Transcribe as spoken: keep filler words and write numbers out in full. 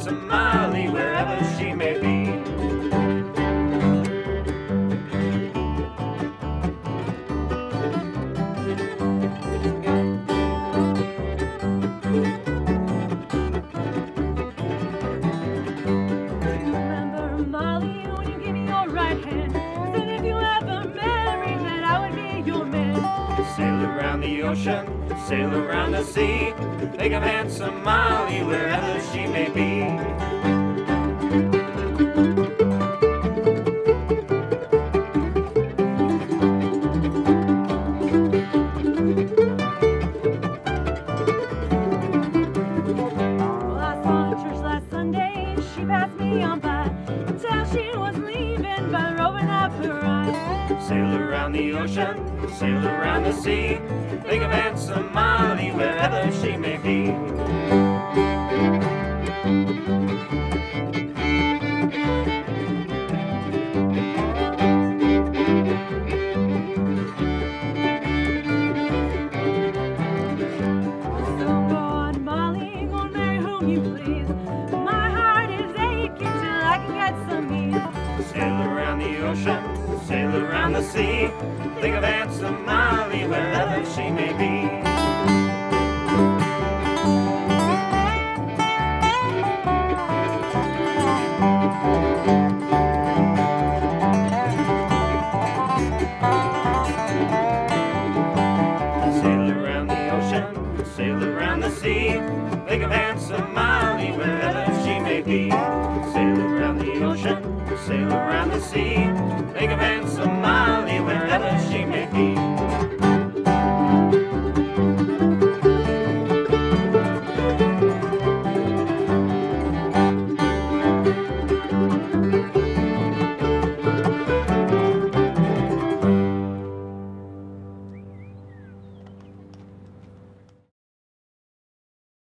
handsome Molly, wherever she may be. Ocean, sail around the sea, think of handsome Molly wherever she may be. Well, I saw her church last Sunday, she passed me on by, until she was leaving by roving up her eyes. Sail around the ocean, sail around the sea, think of handsome Molly wherever she may be. So go on, Molly, go and marry whom you please. My heart is aching till I can get some ease. Sail around the ocean, sail around the sea, think of handsome Molly wherever she may be. Sail around the ocean, sail around the sea, think of handsome Molly wherever she may be.